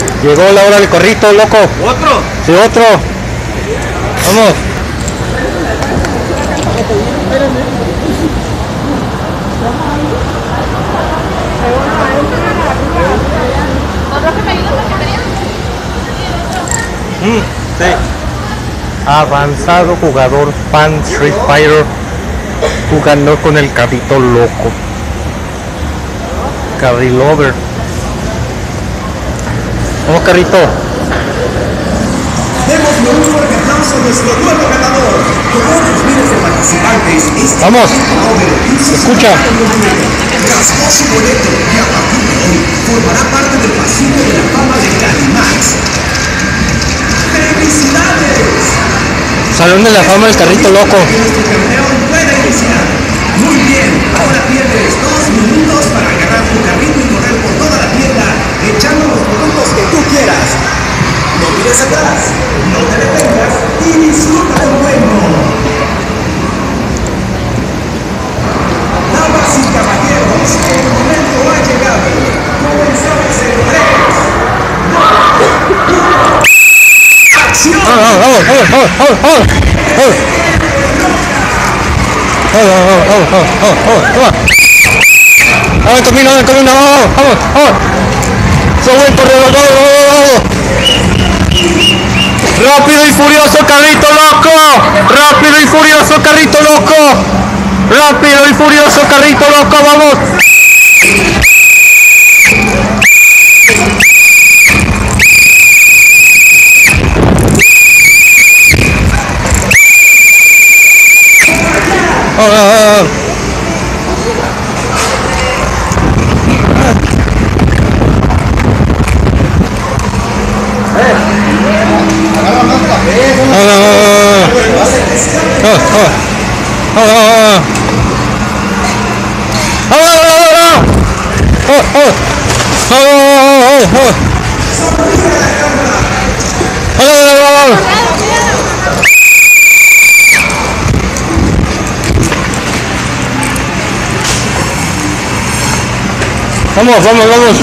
Llegó la hora del carrito, loco. ¿Otro? Sí, otro. Vamos. Sí. Avanzado jugador fan Street Fighter jugando con el carrito loco. Carrilover. Vamos, carrito. Demos un fuerte aplauso a nuestro nuevo ganador. Con otros miles de participantes, Vamos. Escucha. Rasgó su boleto y a partir de hoy formará parte del pasillo de la fama de Calimax. ¡Felicidades! Salón de la fama del carrito loco. Este torneo puede iniciar. Muy bien, ahora tienes 2 minutos para agarrar tu carrito y correr por toda la tienda, echando los productos que tú quieras. No mires atrás, no te detengas y disfruta del juego. Damas y caballeros, el momento ha llegado. Comenzamos en 3, 2, 1. ¡Acción! Vamos, camino, vamos. Sube el corredor, vamos. Rápido y furioso, carrito loco. Rápido y furioso, carrito loco. Rápido y furioso, carrito loco, vamos. Vamos.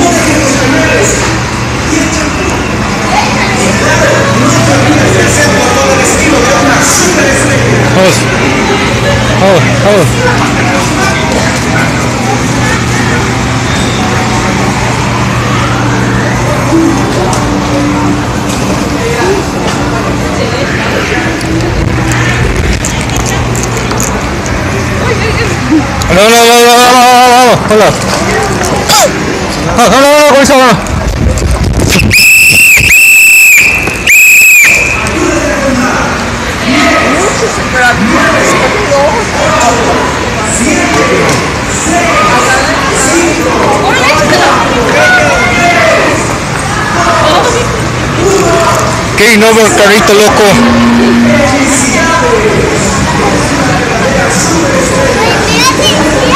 Game over, carrito loco. Ay, mira,